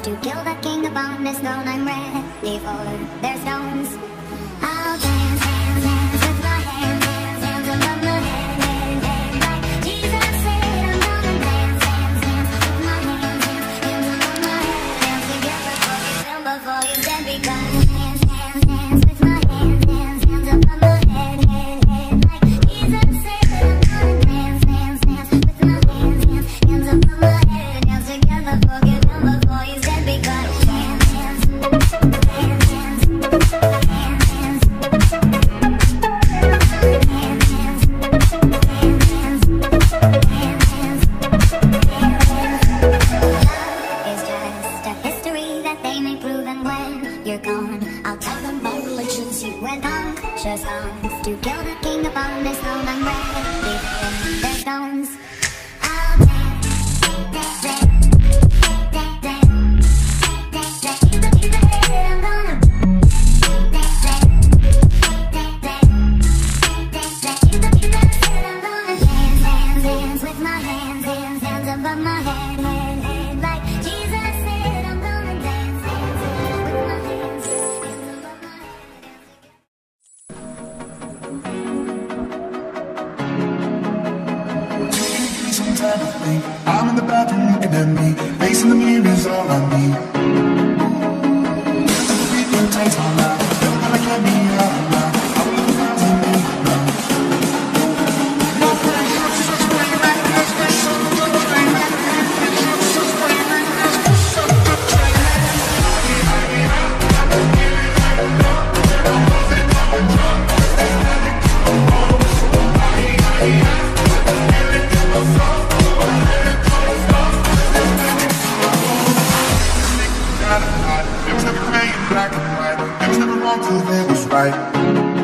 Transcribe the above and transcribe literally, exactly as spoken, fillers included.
to kill the king upon his throne. I'm ready for their stones. I'll dance, dance, dance with my hands, hands, hands above my head, head, head. Like Jesus said, I'm gonna dance, dance, dance with my hands, hands, hands above my head. Dance together for you, film before you dead, because dance, dance, dance with my hands, hands, hands above my head, head, head. Like Jesus said, I'm gonna dance, dance, dance with my hands, hands, hands above my head. Dance together for you, film before you dead, because dance, dance, dance, dance, dance, it's just a history that they may prove, and when you're gone, I'll tell them my religions you went on. Just songs to kill the king upon his throne. I'm ready for their stones. I'll dance, dance, dance, dance, dance, dance, dance, dance, dance, I'm gonna dance, dance, dance, dance, dance, dance, I'm gonna dance, dance, dance with my hands, hands, hands above my head, head, head. Like Jesus said, I'm gonna dance, dance, dance with my hands, hands above my Give me some time to think. I'm in the bathroom looking at me, facing the mirror is all I need. People taste my life, feeling like I can't be out of line. I will look around to me now. No pressure, just screaming, let's get some good dreaming. Just screaming, let's get some good dreaming. It was never gray and black and white. It was never wrong till it was right.